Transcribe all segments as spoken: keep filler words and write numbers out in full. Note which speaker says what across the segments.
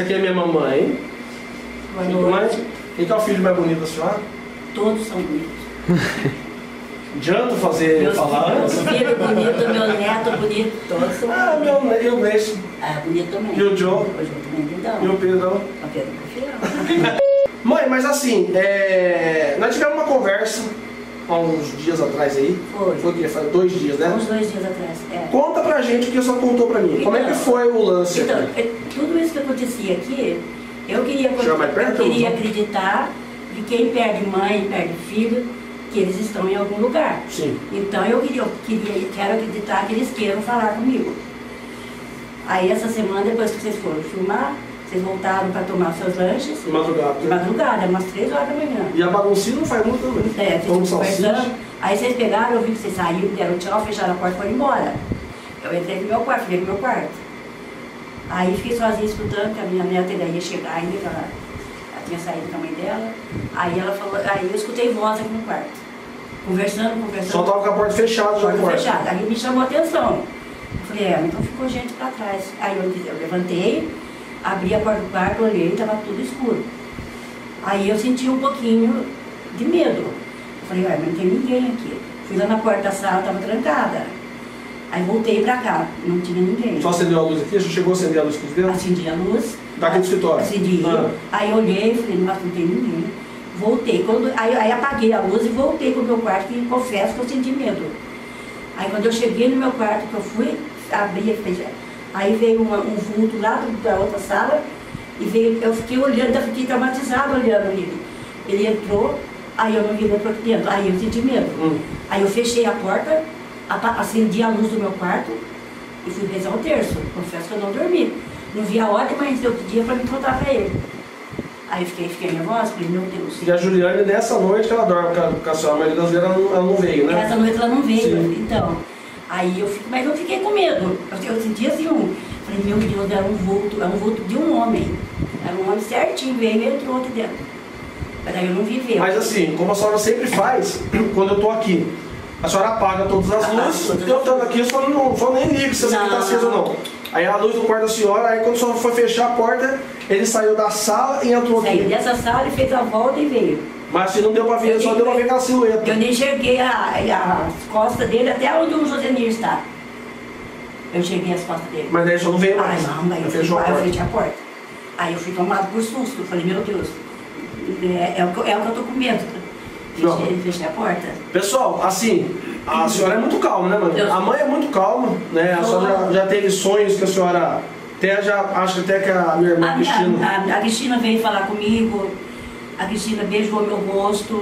Speaker 1: aqui é minha mamãe.
Speaker 2: Boa noite.
Speaker 1: Quem que é o filho mais bonito da senhora?
Speaker 2: Todos são bonitos.
Speaker 1: Adianta fazer
Speaker 2: Meus
Speaker 1: falar?
Speaker 2: Meus filhos bonitos, meu neto bonito, todos são
Speaker 1: Ah,
Speaker 2: bonitos.
Speaker 1: meu neto, e o Gleice.
Speaker 2: Ah, bonito também.
Speaker 1: E o Joe?
Speaker 2: O Joe também, então.
Speaker 1: E o Pedrão?
Speaker 2: O Pedro prefiro.
Speaker 1: Mãe, mas assim, é... nós tivemos uma conversa há uns dias atrás aí.
Speaker 2: Foi.
Speaker 1: Foi o quê? Faz dois dias, né?
Speaker 2: Uns dois dias atrás, é.
Speaker 1: Conta pra gente o que você contou pra mim.
Speaker 2: Então,
Speaker 1: Como é que foi o lance
Speaker 2: Então,
Speaker 1: aqui?
Speaker 2: é, tudo isso que acontecia aqui, eu queria,
Speaker 1: Chama mais perto,
Speaker 2: eu queria
Speaker 1: não?
Speaker 2: acreditar que quem perde mãe, perde filho, que eles estão em algum lugar.
Speaker 1: Sim.
Speaker 2: Então eu queria, eu queria, quero acreditar que eles queiram falar comigo. Aí essa semana, depois que vocês foram filmar, vocês voltaram para tomar seus lanches.
Speaker 1: De madrugada.
Speaker 2: De madrugada, umas três horas da manhã.
Speaker 1: E a baguncinha não faz muito também.
Speaker 2: É,
Speaker 1: Como
Speaker 2: vocês
Speaker 1: salsicha.
Speaker 2: conversando. Aí vocês pegaram, eu vi que vocês saíram, deram tchau, fecharam a porta e foram embora. Eu entrei no meu quarto, fiquei no meu quarto. Aí fiquei sozinha escutando, que a minha neta ainda ia chegar ainda, que ela, ela tinha saído com a mãe dela. Aí ela falou, aí eu escutei voz aqui no quarto. Conversando, conversando.
Speaker 1: Só tava com a porta fechada já no
Speaker 2: Porta
Speaker 1: quarto.
Speaker 2: fechada. Aí me chamou a atenção. Eu falei, é, então ficou gente pra trás. Aí eu, eu levantei, abri a porta do quarto, olhei, estava tudo escuro. Aí eu senti um pouquinho de medo. Eu falei, ué, não tem ninguém aqui. Fui lá na porta da sala, estava trancada. Aí voltei pra cá, não tinha ninguém.
Speaker 1: Só acendeu a luz aqui? Já chegou a acender a luz aqui dentro?
Speaker 2: Acendi a luz.
Speaker 1: Daqui do escritório?
Speaker 2: Acendi.
Speaker 1: Ah.
Speaker 2: Aí olhei e falei, nossa, não tem ninguém. Voltei. Quando, aí, aí apaguei a luz e voltei pro meu quarto, e confesso que eu senti medo. Aí quando eu cheguei no meu quarto, que eu fui, abri, aí veio uma, um vulto lá da outra sala, e veio, eu fiquei olhando, eu fiquei traumatizada olhando ele. Ele entrou, aí eu não vi ele entrou aqui dentro, aí eu senti medo.
Speaker 1: Hum.
Speaker 2: Aí eu fechei a porta, acendi a luz do meu quarto e fui rezar o terço. Confesso que eu não dormi. Não vi a hora, mas eu pedia para me contar para ele. Aí eu fiquei, fiquei nervosa, falei, meu Deus.
Speaker 1: E a Juliane, nessa noite que ela dorme com a, com a senhora, a maioria das vezes ela não, ela não veio, né?
Speaker 2: Essa noite ela não veio,
Speaker 1: Sim.
Speaker 2: então. Aí eu fiquei, mas eu fiquei com medo. Eu, eu senti assim um. Falei, meu Deus, era um vulto, era um vulto de um homem. Era um homem certinho, veio e entrou aqui dentro. Mas aí eu não vi ver.
Speaker 1: Mas assim, como a senhora sempre faz, quando eu tô aqui, a senhora apaga todas as
Speaker 2: Apaga
Speaker 1: luzes,
Speaker 2: todas
Speaker 1: eu
Speaker 2: as
Speaker 1: estando aqui, eu só, não, só nem ligo se essa aqui tá
Speaker 2: Não.
Speaker 1: acesa ou não. Aí a luz do quarto da senhora, aí quando a senhora foi fechar a porta, ele saiu da sala e entrou
Speaker 2: Saiu
Speaker 1: aqui.
Speaker 2: dessa sala e fez a volta e veio.
Speaker 1: Mas assim, não deu pra ver,
Speaker 2: Eu
Speaker 1: só
Speaker 2: nem-
Speaker 1: deu pra ver aquela silhueta.
Speaker 2: Eu nem enxerguei a, a- as costas dele até onde o Josenir está. Eu enxerguei as costas dele.
Speaker 1: Mas daí só não veio
Speaker 2: Ai,
Speaker 1: mais.
Speaker 2: não, daí eu, fui,
Speaker 1: fechou a
Speaker 2: aí eu
Speaker 1: porta.
Speaker 2: fechei a porta. Aí eu fui tomado por susto. Falei, meu Deus, é, é, o, que, eu- é o que eu tô com medo.
Speaker 1: Não.
Speaker 2: Fechei, fechei a porta.
Speaker 1: Pessoal, assim, a senhora é muito calma, né, mãe?
Speaker 2: Eu-
Speaker 1: A mãe é muito calma, né? A senhora já, já teve sonhos que a senhora até já, acho até que a minha irmã
Speaker 2: A, minha-
Speaker 1: Cristina...
Speaker 2: a- a Cristina veio falar comigo, a Cristina beijou meu rosto,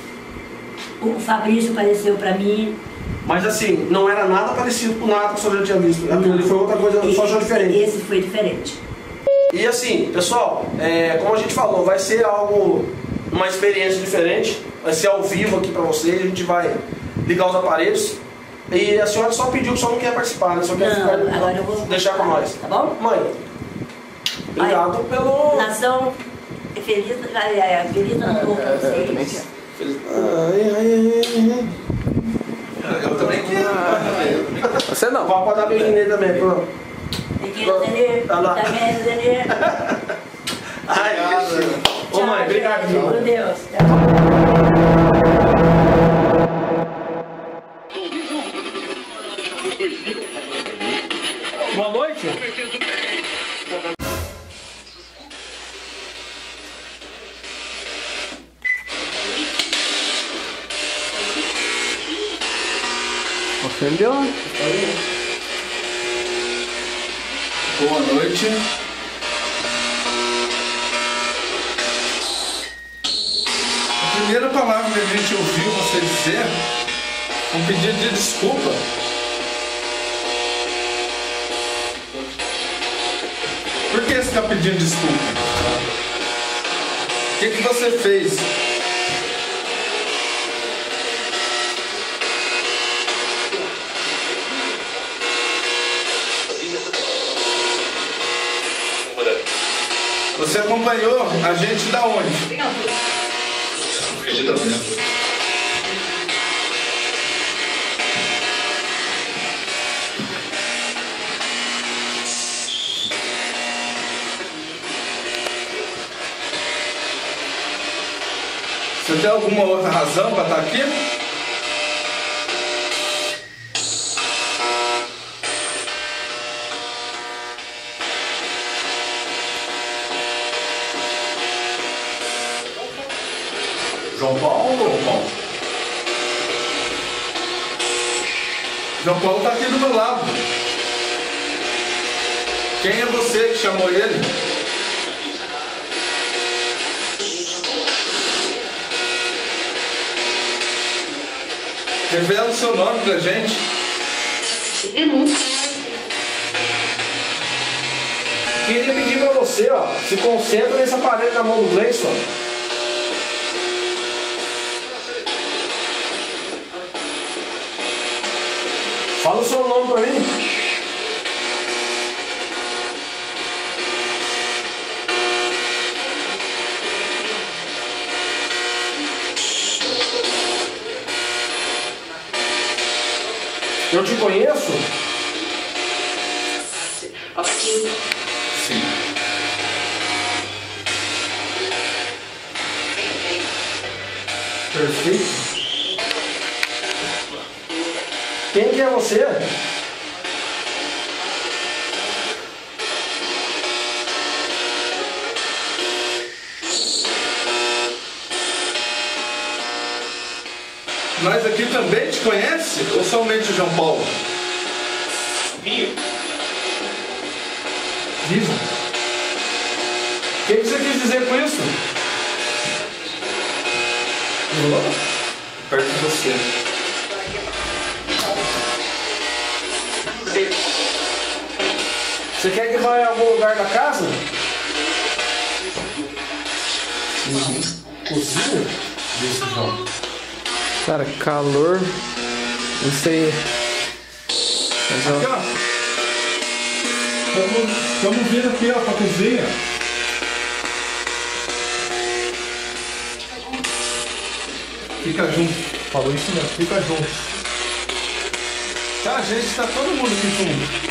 Speaker 2: o Fabrício apareceu pra mim.
Speaker 1: Mas assim, não era nada parecido com nada que a senhora já tinha visto. Aquilo ali foi outra coisa, só achou diferente.
Speaker 2: Esse foi diferente.
Speaker 1: E assim, pessoal, é, como a gente falou, vai ser algo, uma experiência diferente. Vai ser ao vivo aqui pra vocês, a gente vai ligar os aparelhos. E a senhora só pediu que só não quer participar, né? Só quer
Speaker 2: Não,
Speaker 1: ficar,
Speaker 2: agora eu vou
Speaker 1: deixar com nós.
Speaker 2: Tá bom?
Speaker 1: Mãe, obrigado pelo...
Speaker 2: Nação feliz, é, é, feliz ano novo pra vocês.
Speaker 1: Ai, ai, ai, ai.
Speaker 3: Eu também quero.
Speaker 4: Você não.
Speaker 1: Pode dar beijinho nele também, pronto.
Speaker 2: Pequeno Zenir,
Speaker 1: Tá lá.
Speaker 2: também Zenir.
Speaker 1: Ai, ô mãe, obrigado.
Speaker 2: Meu Deus.
Speaker 1: Boa noite.
Speaker 4: Ofendeu?
Speaker 3: Boa noite. A primeira palavra que a gente ouviu você dizer é um pedido de desculpa. Por que você está pedindo desculpa? O que, que você fez? Você acompanhou a gente da onde? alguma outra razão para estar aqui?
Speaker 1: João Paulo?
Speaker 3: João Paulo. João Paulo está aqui do meu lado. Quem é você que chamou ele? Revela o seu nome pra gente.
Speaker 1: Queria pedir pra você, ó, se concentra nesse aparelho na mão do Gleison. Fala o seu nome pra mim. Eu te conheço?
Speaker 3: Sim.
Speaker 1: Perfeito. Quem que é você?
Speaker 3: Nós aqui também te conhece? Ou somente o João Paulo?
Speaker 1: Diz. O que você quis dizer com isso?
Speaker 3: Perto de você.
Speaker 1: Você quer que vá em algum lugar da casa? Uhum. Cozinha?
Speaker 3: Isso, João.
Speaker 4: Cara, calor. Não sei. Mas,
Speaker 3: Aqui,
Speaker 4: ó,
Speaker 3: ó. Estamos, estamos vindo aqui, ó, pra cozinha. Fica junto.
Speaker 4: falou isso mesmo, fica junto.
Speaker 3: Tá, gente, tá todo mundo aqui junto.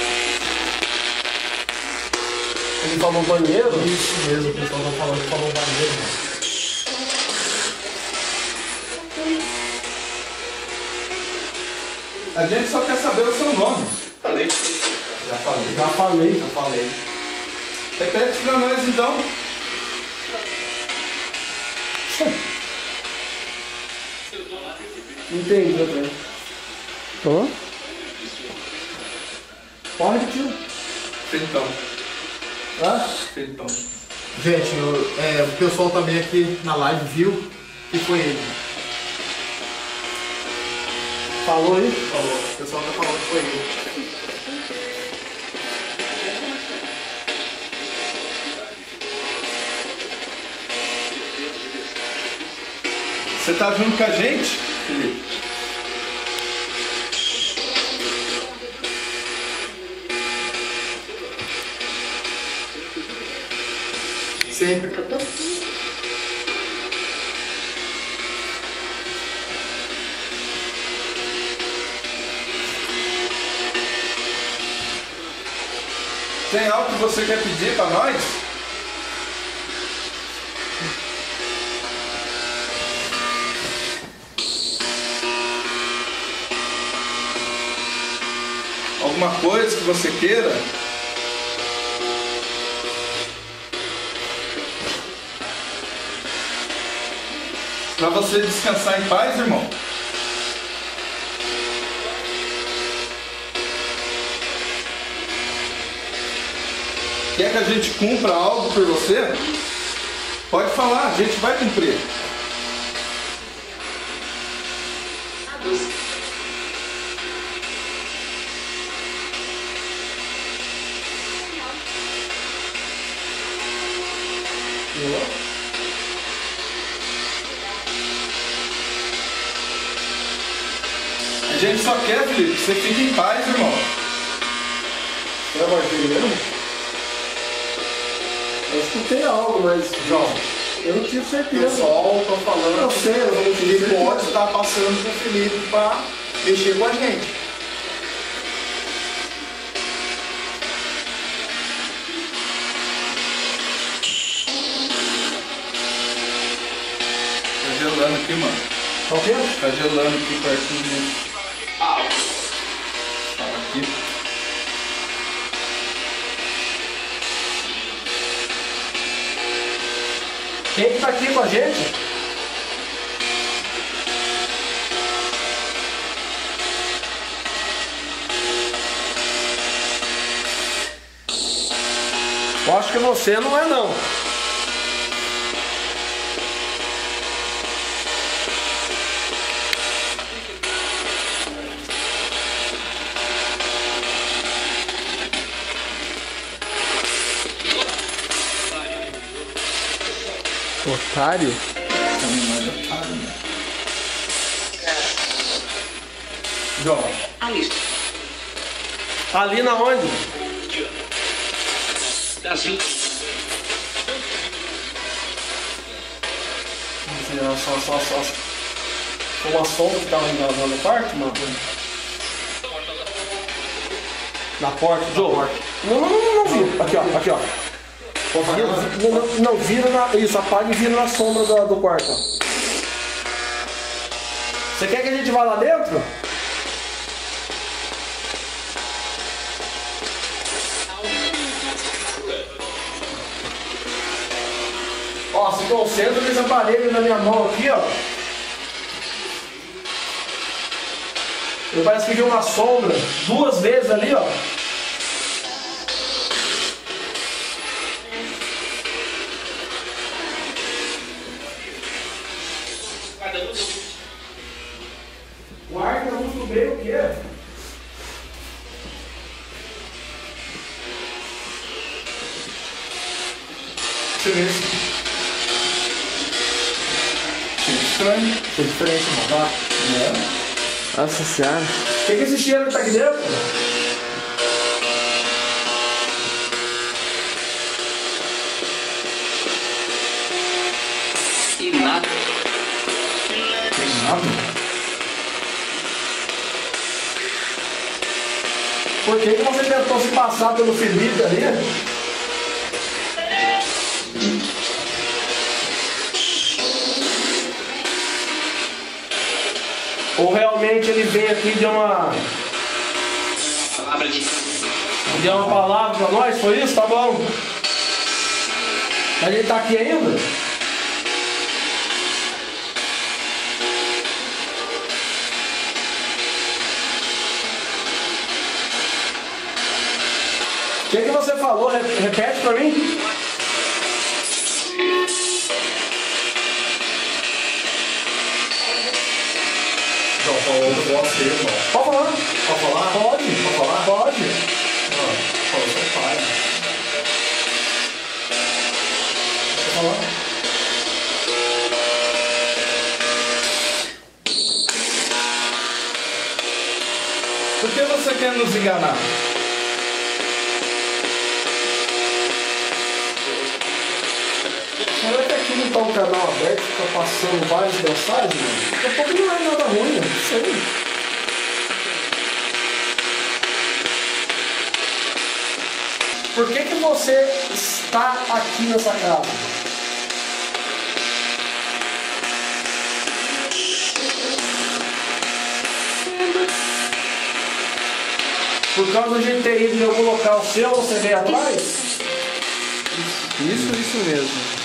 Speaker 1: Ele falou banheiro?
Speaker 4: Isso mesmo, o pessoal tá falando que falou banheiro.
Speaker 3: A gente só quer saber o seu nome.
Speaker 1: Falei.
Speaker 3: Já falei.
Speaker 1: Já falei.
Speaker 3: Já falei. Repete pra nós então.
Speaker 1: Entendi, André.
Speaker 4: Ó,
Speaker 1: Pode, tio.
Speaker 3: Feitão.
Speaker 1: Hã?
Speaker 3: Feitão.
Speaker 5: Gente, eu- é, o pessoal também aqui na live viu que foi ele.
Speaker 1: Falou aí?
Speaker 5: Falou. O pessoal tá falando que foi ele.
Speaker 3: Você tá junto com a gente, Felipe?
Speaker 5: Sempre.
Speaker 3: Tem algo que você quer pedir pra nós? Alguma coisa que você queira? Pra você descansar em paz, irmão? Quer que a gente cumpra algo por você? Pode falar, a gente vai cumprir. A gente só quer, Felipe, que você fique em paz, irmão.
Speaker 1: Você é barbeiro mesmo? Eu escutei algo, mas.
Speaker 5: João,
Speaker 1: Eu não tive
Speaker 5: o
Speaker 1: certeza.
Speaker 5: pessoal tá falando
Speaker 1: Eu sei, eu não
Speaker 5: que
Speaker 1: tive
Speaker 5: ele
Speaker 1: certeza.
Speaker 5: pode estar passando pro Felipe pra mexer com a gente.
Speaker 3: Tá gelando. aqui, mano.
Speaker 1: Tá o quê?
Speaker 3: Tá gelando aqui pertinho dele. Fala aqui.
Speaker 1: Quem que tá aqui com a gente? Eu acho que você não é não.
Speaker 4: Otário?
Speaker 3: Também mais otário, né?
Speaker 1: Joga.
Speaker 6: Ali.
Speaker 1: Ali na onde?
Speaker 6: Brasil.
Speaker 1: Só, só, só. Foi uma sombra que tava engravando no quarto, mano. Na porta, Joe. Não, não, não, não, não vira. Aqui, ó, aqui, ó. Vira, não, não, não, vira na. Isso, apaga e vira na sombra do, do quarto, ó. Você quer que a gente vá lá dentro? Ó, se concentra nesse aparelho na minha mão aqui, ó. Eu parece que vi uma sombra duas vezes ali, ó. O ar que tá muito bem, o quê? Deixa eu ver se...
Speaker 3: Estranho.
Speaker 1: Foi diferente, mano. Tá?
Speaker 3: É.
Speaker 4: Nossa senhora.
Speaker 1: O que que é esse cheiro que tá aqui dentro?
Speaker 6: E nada.
Speaker 3: Tem nada.
Speaker 1: Por que que você tentou se passar pelo Felipe ali? Ou realmente ele veio aqui de uma...
Speaker 6: Palavra de...
Speaker 1: Deu uma palavra pra nós, foi isso? Tá bom. A gente tá aqui ainda? O que que você falou? Re- Repete pra mim.
Speaker 3: Então, falou do vosso irmão.
Speaker 1: Pode falar.
Speaker 3: Pode falar?
Speaker 1: Pode.
Speaker 3: Pode falar?
Speaker 1: Pode.
Speaker 3: Não, falou seu pai.
Speaker 1: Pode falar.
Speaker 3: Por que você quer nos enganar?
Speaker 1: Será que aqui não tá um canal aberto, fica passando várias mensagens? Daqui a pouco não é nada ruim, né? Não sei. Por que que você está aqui nessa casa? Por causa de ter ido em algum local seu, você veio atrás?
Speaker 4: Isso, isso mesmo.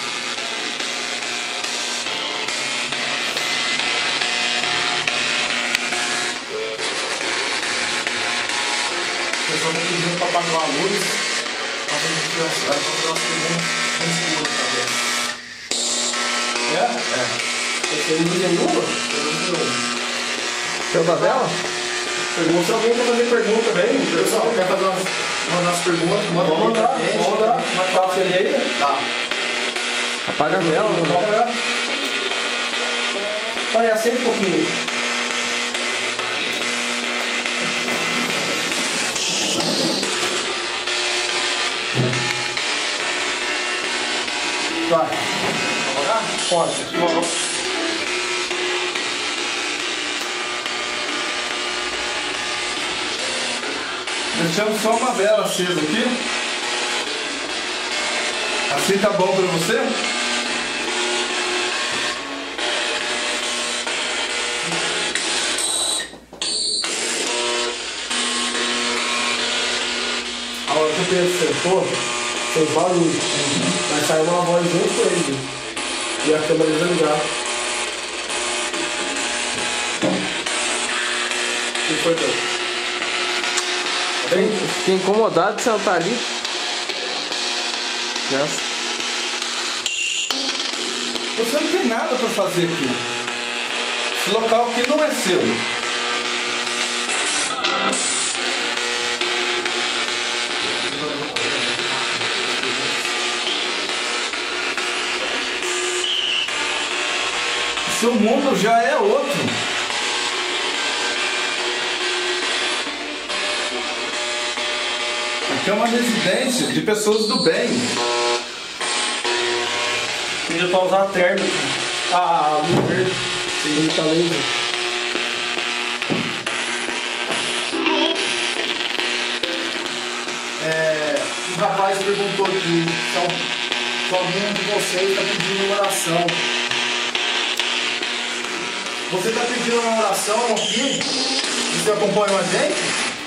Speaker 1: O pessoal está pedindo para apagar a luz, para a gente tirar para fazer umas perguntas no escuro também. É? É. Você tem luz nenhuma? Eu não tenho.
Speaker 4: Tem uma vela?
Speaker 1: Pergunta se alguém quer fazer pergunta, vem.
Speaker 5: Pessoal, quer fazer umas, mandar as perguntas? Manda
Speaker 1: Vamos
Speaker 5: aí
Speaker 1: mandar,
Speaker 5: pra gente.
Speaker 1: vamos mandar. Mais fácil ele aí?
Speaker 5: Tá.
Speaker 4: Apaga a vela,
Speaker 1: Vamos
Speaker 4: mano.
Speaker 1: apagar. Vai, acende um pouquinho. Vai. Apagar? Pode. Vamos.
Speaker 3: Deixamos só uma vela acesa aqui. Assim tá bom pra você?
Speaker 1: Pedro sentou, fez barulho. Mas saiu uma voz junto com ele. E a câmera desligada. O que foi, Pedro?
Speaker 4: Fiquei, fiquei incomodado de sentar ali. Nossa.
Speaker 3: Você não tem nada para fazer aqui. Esse local aqui não é seu. Seu mundo já é outro. Aqui é uma residência de pessoas do bem.
Speaker 1: Ele pra usar terno. Ah, a luz verde. Ele tá laser.
Speaker 5: É, um rapaz perguntou aqui se algum de vocês está pedindo uma oração. Você está pedindo uma oração aqui? Você acompanha a gente?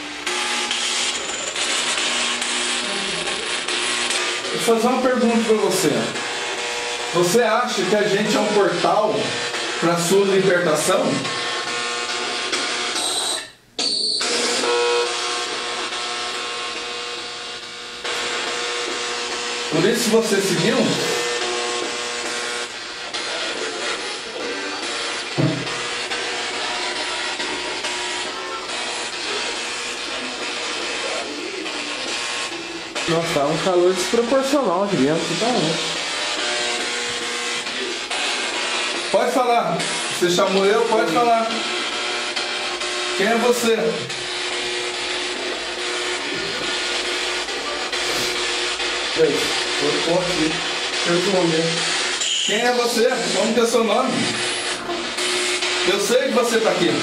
Speaker 3: Vou fazer uma pergunta para você. Você acha que a gente é um portal para a sua libertação? Por isso você seguiu?
Speaker 4: Nossa, tá um calor desproporcional aqui dentro, tá? Né?
Speaker 3: Pode falar. Você chamou eu? Pode falar. Quem é você?
Speaker 1: Gente, eu tô aqui. Eu tô momento.
Speaker 3: Quem é você? Como que é seu nome? Eu sei que você está aqui.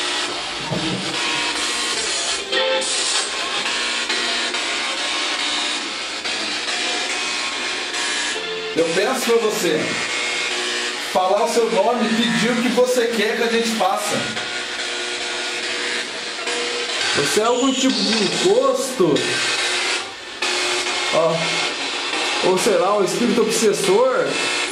Speaker 3: Eu peço para você falar o seu nome e pedir o que você quer que a gente faça.
Speaker 4: Você é algum tipo de encosto? Ó. Ou sei lá, um espírito obsessor?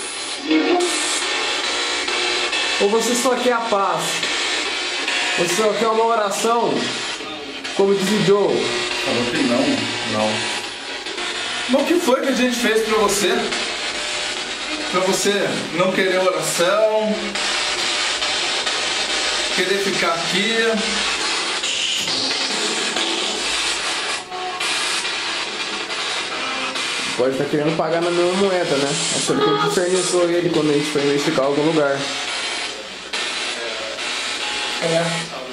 Speaker 4: Ou você só quer a paz? Você só quer uma oração? Como diz o Joe?
Speaker 3: Falou que não, não. Mas o que foi que a gente fez para você? Para você não querer oração, querer ficar aqui.
Speaker 4: Pode estar querendo pagar na mesma moeda, né? Achando que a gente infernizou ele quando a gente foi investigar em algum lugar.
Speaker 1: É.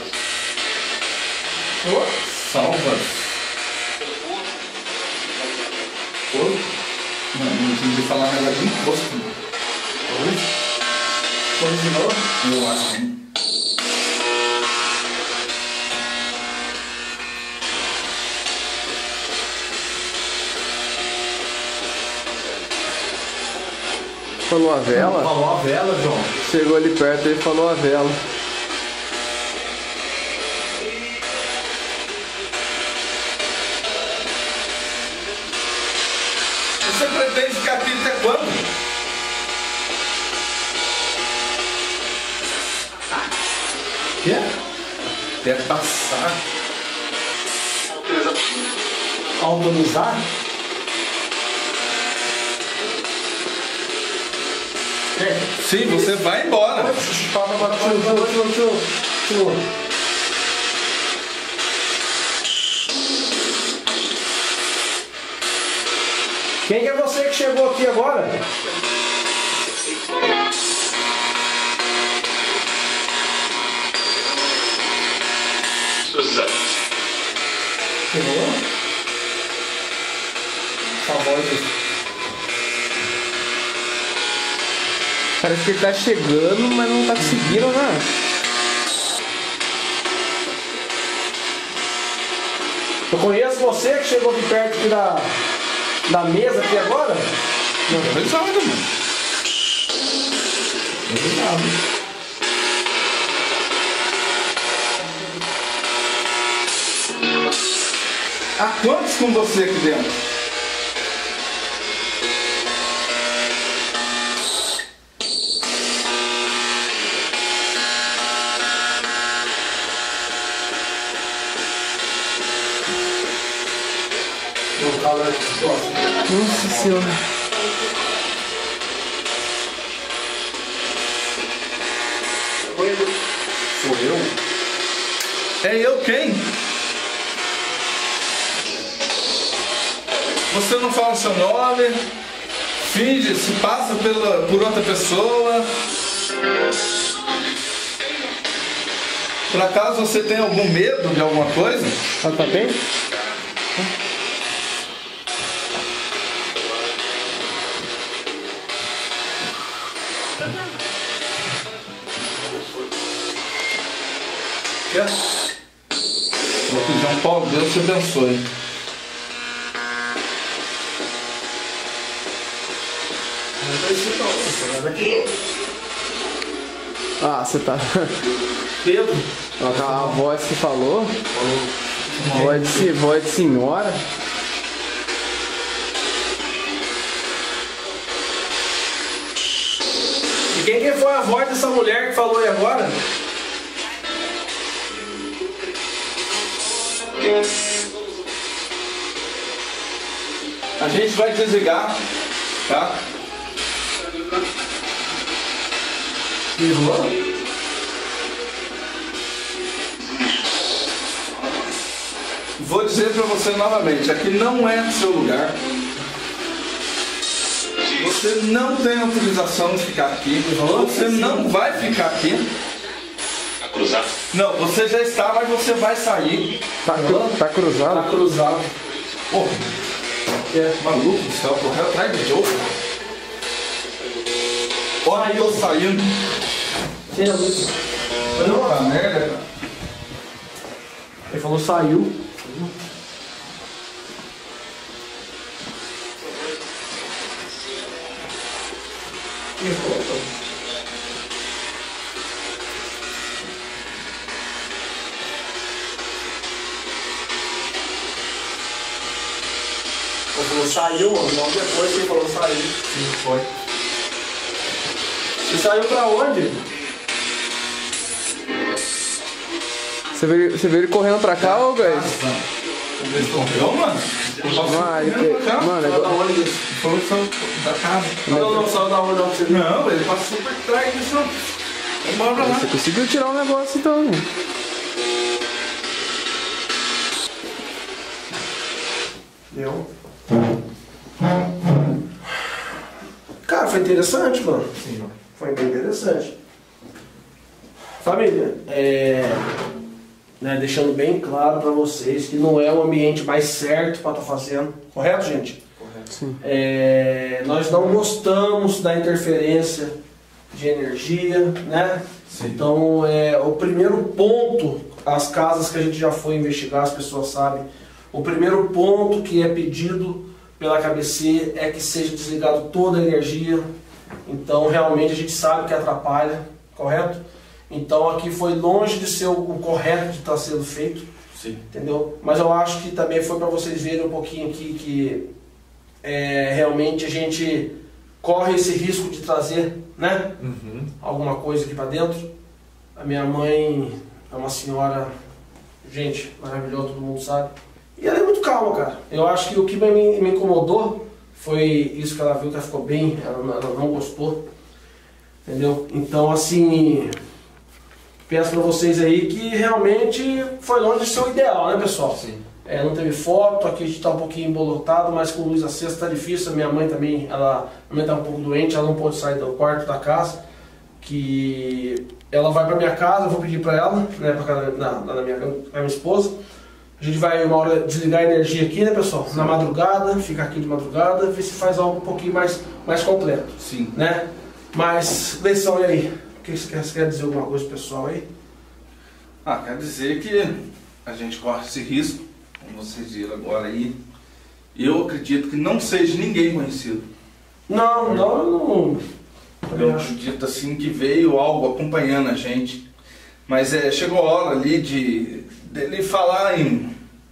Speaker 3: Oh, salva. Oi? Não, não tinha de falar nada de imposto. Oi? Foi de novo? Eu acho que.
Speaker 4: Falou a vela?
Speaker 5: Falou a vela, João.
Speaker 4: Chegou ali perto e falou a vela.
Speaker 3: Você pretende ficar aqui até quando?
Speaker 5: Quê?
Speaker 3: Até passar.
Speaker 1: Autorizar?
Speaker 3: Sim, você vai embora.
Speaker 1: Fala agora, tio, tio, tio, tio, tio. Quem que é você que chegou aqui agora?
Speaker 6: Suzana.
Speaker 1: Chegou? Famoso.
Speaker 4: Parece que ele tá chegando, mas não tá conseguindo, né?
Speaker 1: Eu conheço você que chegou aqui perto aqui da, da mesa aqui agora?
Speaker 3: Não, pesado, mano.
Speaker 1: Obrigado.
Speaker 3: Há quantos com você aqui dentro?
Speaker 4: Nossa senhora.
Speaker 3: Sou eu? É eu quem? Você não fala o seu nome, finge, se passa pela, por outra pessoa. Por acaso você tem algum medo de alguma coisa?
Speaker 4: Ela tá bem?
Speaker 3: Vou pedir um pau, Deus te abençoe.
Speaker 4: Ah, você tá.
Speaker 1: Pedro.
Speaker 4: A voz que falou. Voz de, voz de senhora.
Speaker 1: E quem que foi a voz dessa mulher que falou aí agora?
Speaker 3: A gente vai desligar, tá? Vou dizer pra você novamente, aqui não é seu lugar. Você não tem autorização de ficar aqui. Você não vai ficar aqui.
Speaker 6: Tá cruzado?
Speaker 3: Não, você já está, mas você vai sair.
Speaker 4: Tá, cru, tá cruzado?
Speaker 1: Tá cruzado.
Speaker 3: Pô, é maluco do céu, correu atrás de Joe. Olha eu saindo.
Speaker 1: Tira muito.
Speaker 3: Puta merda, cara.
Speaker 1: Ele falou saiu. Ele falou saiu, mano. Logo depois que ele falou saiu.
Speaker 3: Sim, foi.
Speaker 1: Você saiu pra onde?
Speaker 4: Você viu, você viu ele correndo pra cá, ô, Guys?
Speaker 3: Ele correu, mano?
Speaker 4: Mano, ele- mano, é
Speaker 1: Saiu da
Speaker 4: igual-
Speaker 1: onde?
Speaker 3: Foi da casa.
Speaker 1: Não, não, saiu da onde não. Você viu?
Speaker 3: Não, ele passou por trás disso. Vamos embora pra lá.
Speaker 4: Você conseguiu tirar o negócio então.
Speaker 1: Deu. Cara, foi interessante, mano.
Speaker 3: Sim, mano.
Speaker 1: Foi bem interessante. Família, é, né, deixando bem claro pra vocês que não é o ambiente mais certo pra estar fazendo. Correto, gente?
Speaker 4: Sim.
Speaker 1: É, nós não gostamos da interferência de energia, né?
Speaker 3: Sim.
Speaker 1: Então, é, o primeiro ponto, as casas que a gente já foi investigar, as pessoas sabem, o primeiro ponto que é pedido pela K B C é que seja desligado toda a energia. Então, realmente, a gente sabe que atrapalha, correto? Então, aqui foi longe de ser o, o correto de estar sendo feito,
Speaker 3: Sim.
Speaker 1: entendeu? Mas eu acho que também foi para vocês verem um pouquinho aqui que é, realmente a gente corre esse risco de trazer, né?
Speaker 3: Uhum.
Speaker 1: Alguma coisa aqui para dentro. A minha mãe é uma senhora, gente, maravilhosa, todo mundo sabe. E ela é muito calma, cara. Eu acho que o que me, me incomodou foi isso que ela viu, que ela ficou bem, ela, ela não gostou. Entendeu? Então, assim, peço para vocês aí que realmente foi longe de ser o ideal, né, pessoal?
Speaker 3: Sim.
Speaker 1: É, não teve foto, aqui a gente está um pouquinho embolotado, mas com luz acesa está difícil. A minha mãe também, ela, a mãe está um pouco doente, ela não pode sair do quarto da casa, que ela vai para minha casa, eu vou pedir para ela, né, pra casa, na, na minha, na minha esposa. A gente vai uma hora desligar a energia aqui, né, pessoal? Na madrugada, ficar aqui de madrugada, ver se faz algo um pouquinho mais, mais completo,
Speaker 3: Sim.
Speaker 1: né? Mas, Leção, e aí? O que você quer, você quer dizer alguma coisa pro pessoal aí?
Speaker 3: Ah, quer dizer que a gente corre esse risco, como vocês viram agora aí. Eu acredito que não seja ninguém conhecido.
Speaker 1: Não, não, não.
Speaker 3: Eu acredito assim que veio algo acompanhando a gente. Mas é, chegou a hora ali de dele falar em,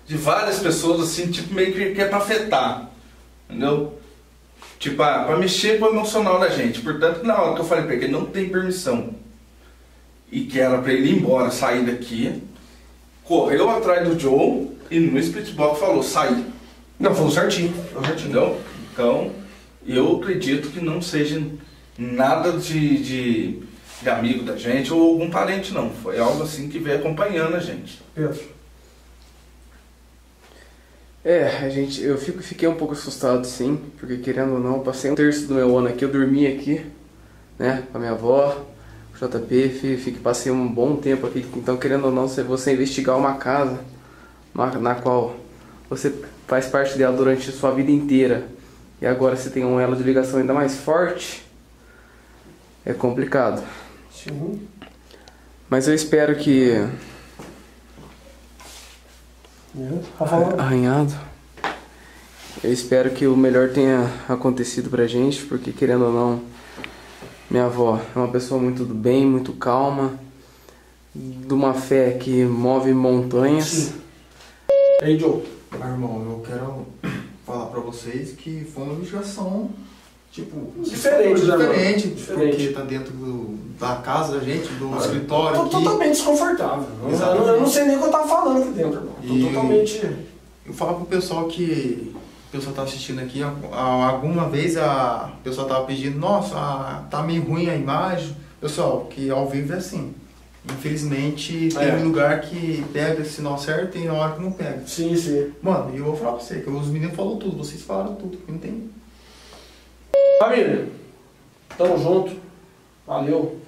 Speaker 3: de várias pessoas, assim, tipo, meio que, que é pra afetar, entendeu? Tipo, ah, pra mexer com o emocional da gente. Portanto, na hora que eu falei pra ele que ele não tem permissão e que era pra ele ir embora, sair daqui, correu atrás do Joe e no split box falou, sai.
Speaker 1: Não, falou certinho. Falou certinho.
Speaker 3: Entendeu? Então, eu acredito que não seja nada de, de, de amigo da gente ou algum parente, não. Foi algo assim que veio acompanhando a gente.
Speaker 1: Pedro.
Speaker 4: É, a gente, eu fico, fiquei um pouco assustado, sim, porque querendo ou não, eu passei um terço do meu ano aqui, eu dormi aqui, né, com a minha avó, o J P, fiquei, passei um bom tempo aqui, então querendo ou não, se você investigar uma casa na, na qual você faz parte dela durante a sua vida inteira, e agora você tem um elo de ligação ainda mais forte, é complicado.
Speaker 1: Sim.
Speaker 4: Mas eu espero que... Arranhado. Eu espero que o melhor tenha acontecido pra gente, porque querendo ou não, minha avó é uma pessoa muito do bem, muito calma, de uma fé que move montanhas.
Speaker 1: Sim. Ei, Joe.
Speaker 5: Meu irmão, eu quero falar pra vocês que foi uma investigação, tipo,
Speaker 1: Diferente, né, mano?
Speaker 5: diferente,
Speaker 1: Diferente.
Speaker 5: porque tá dentro do, da casa da gente, do
Speaker 1: Ah,
Speaker 5: escritório
Speaker 1: Tô
Speaker 5: aqui.
Speaker 1: totalmente desconfortável. Eu,
Speaker 5: Exatamente.
Speaker 1: eu não sei nem o que eu tava falando aqui dentro, irmão. Tô
Speaker 5: E-
Speaker 1: totalmente.
Speaker 5: Eu falo pro pessoal que o pessoal tá assistindo aqui, a- a- alguma vez a pessoa tava pedindo, nossa, a- tá meio ruim a imagem. Pessoal, que ao vivo é assim. Infelizmente tem
Speaker 1: É.
Speaker 5: um lugar que pega esse sinal certo e tem hora que não pega.
Speaker 1: Sim, sim.
Speaker 5: Mano, e eu vou falar pra você, que os meninos falaram tudo, vocês falaram tudo, não tem.
Speaker 1: Família, tamo junto. Valeu.